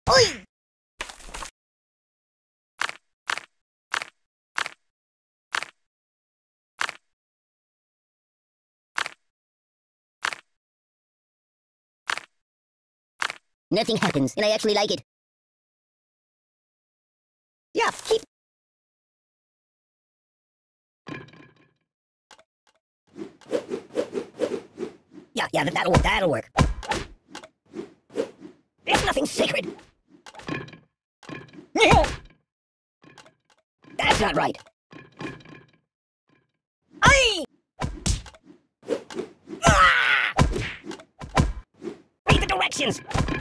Oi! Nothing happens, and I actually like it. Yeah, keep... Yeah, that'll work. There's nothing sacred. That's not right. Aye! Ah! Read the directions!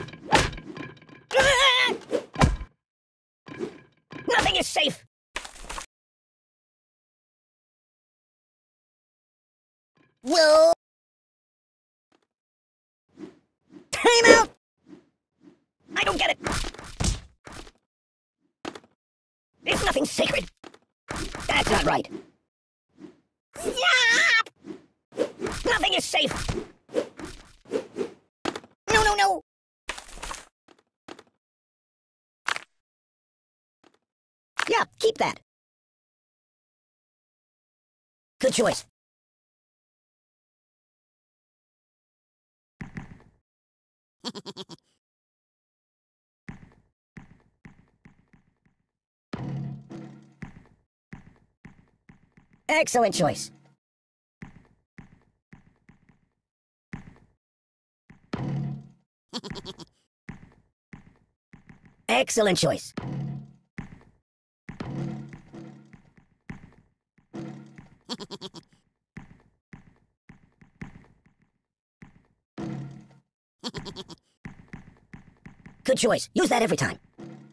Ah! Nothing is safe! Whoa! Time out! I don't get it! There's nothing sacred! That's not right. Yap! Nothing is safe! No! Yeah, keep that. Good choice. Excellent choice. Excellent choice. Good choice. Use that every time.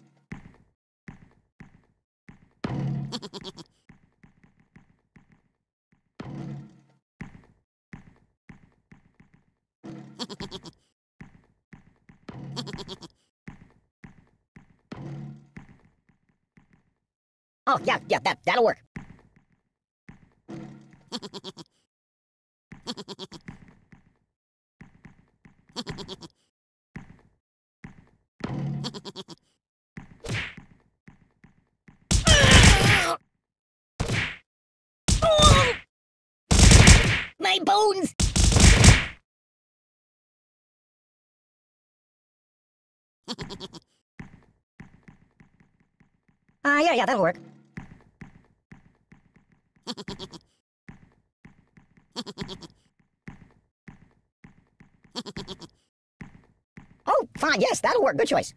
Oh, yeah, that'll work. My bones! Yeah, that'll work. Oh, fine, yes, that'll work. Good choice.